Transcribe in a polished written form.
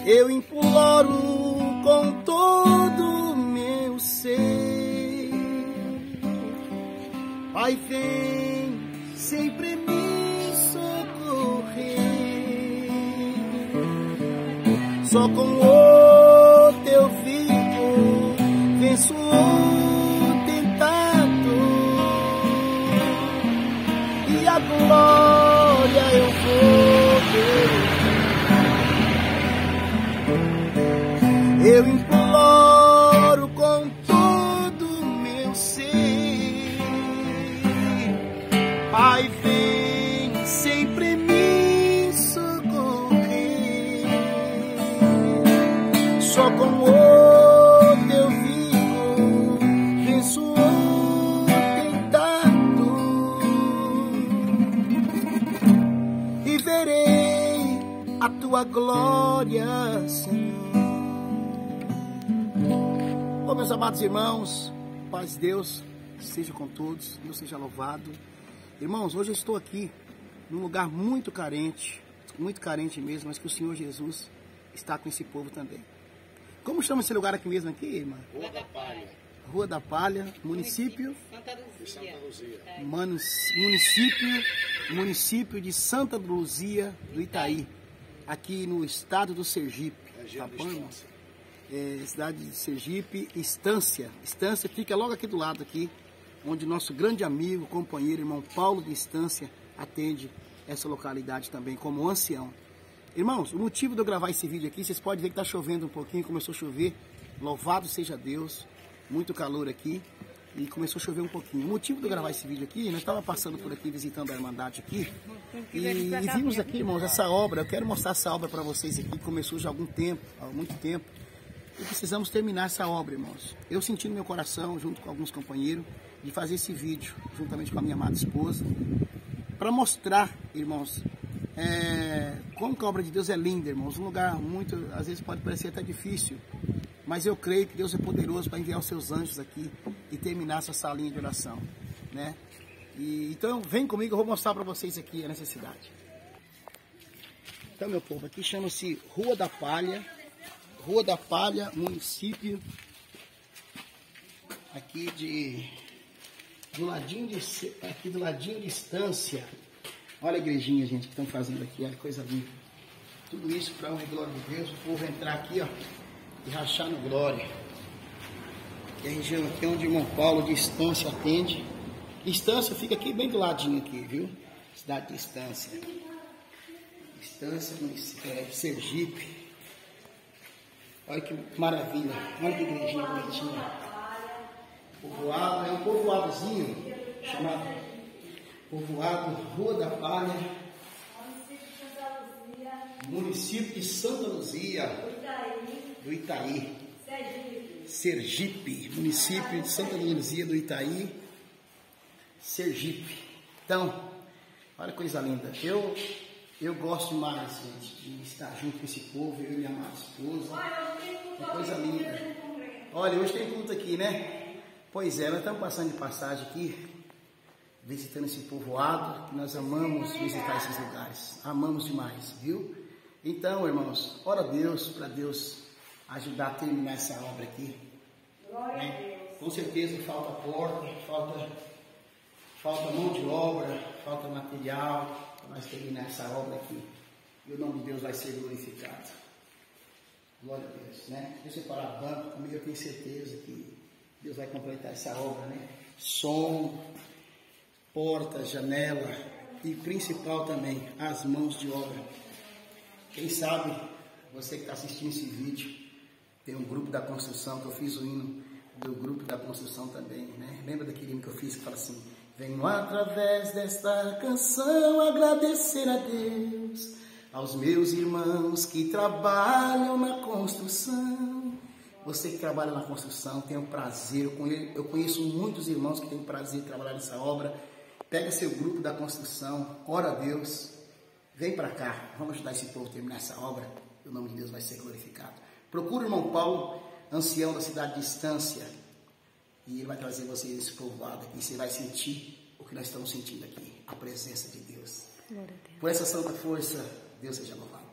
Eu imploro com todo o meu ser, Pai, vem sempre me socorrer. Só com o teu filho venço o tentado, e a glória eu vou ter. Eu imploro com todo o meu ser, Pai, vem sempre me socorrer. Só com o teu vigo venço o tentado, e verei a tua glória, Senhor. Bom, meus amados irmãos, paz de Deus seja com todos, Deus seja louvado. Irmãos, hoje eu estou aqui num lugar muito carente mesmo, mas que o Senhor Jesus está com esse povo também. Como chama esse lugar aqui mesmo, aqui, irmã? Rua da Palha. Rua da Palha, município? Santa Luzia. Município de Santa Luzia do Itaí, aqui no estado do Sergipe. Tá bom, irmãos? Cidade de Sergipe, Estância fica logo aqui do lado aqui, onde nosso grande amigo, companheiro, irmão Paulo de Estância atende essa localidade também como ancião. Irmãos, o motivo de eu gravar esse vídeo aqui, vocês podem ver que está chovendo um pouquinho, começou a chover, louvado seja Deus, muito calor aqui e começou a chover um pouquinho. O motivo de eu gravar esse vídeo aqui, nós estávamos passando por aqui, visitando a Irmandade aqui, e vimos aqui, irmãos, essa obra. Eu quero mostrar essa obra para vocês aqui, que começou já há muito tempo. E precisamos terminar essa obra, irmãos. Eu senti no meu coração, junto com alguns companheiros, de fazer esse vídeo, juntamente com a minha amada esposa, para mostrar, irmãos, como que a obra de Deus é linda, irmãos. Um lugar muito, às vezes pode parecer até difícil, mas eu creio que Deus é poderoso para enviar os seus anjos aqui e terminar essa salinha de oração, né? Então, vem comigo, eu vou mostrar para vocês aqui a necessidade. Então, meu povo, aqui chama-se Rua da Palha, município aqui do ladinho de Estância. Olha a igrejinha, gente, que estão fazendo aqui, olha que coisa linda. Tudo isso para honra e glória de Deus. O povo entrar aqui, ó, e rachar no glória. E a região aqui onde o irmão Paulo de Estância atende. Estância fica aqui bem do ladinho aqui, viu? Cidade de Estância. Estância, Sergipe. Olha que maravilha, olha que igrejinha bonitinha. Povoado, é um povoadozinho chamado Povoado Rua da Palha, município de Santa Luzia do Itaí, Sergipe, município de Santa Luzia do Itaí, Sergipe. Então, olha que coisa linda. Eu gosto mais, gente, de estar junto com esse povo, eu e minha amada esposa. Uma coisa linda. Olha, hoje tem culto aqui, né? Pois é, nós estamos passando de passagem aqui, visitando esse povoado, que nós amamos visitar esses lugares. Amamos demais, viu? Então, irmãos, ora a Deus, para Deus ajudar a terminar essa obra aqui. Né? Com certeza falta porta, falta mão de obra, falta material, para nós terminar essa obra aqui. E o nome de Deus vai ser glorificado. Glória a Deus, né? Se eu separar banco, comigo eu tenho certeza que Deus vai completar essa obra, né? Som, porta, janela e principal também, as mãos de obra. Quem sabe, você que está assistindo esse vídeo, tem um grupo da construção, que eu fiz o hino do grupo da construção também, né? Lembra daquele hino que eu fiz que fala assim: venho através desta canção agradecer a Deus, aos meus irmãos que trabalham na construção. Você que trabalha na construção, tem o prazer, eu conheço muitos irmãos que têm o prazer de trabalhar nessa obra. Pega seu grupo da construção, ora a Deus, vem para cá, vamos ajudar esse povo a terminar essa obra, e o nome de Deus vai ser glorificado. Procura o irmão Paulo, ancião da cidade de Estância, e ele vai trazer você esse povoado aqui, você vai sentir o que nós estamos sentindo aqui, a presença de Deus. Por essa santa força, Deus seja louvado.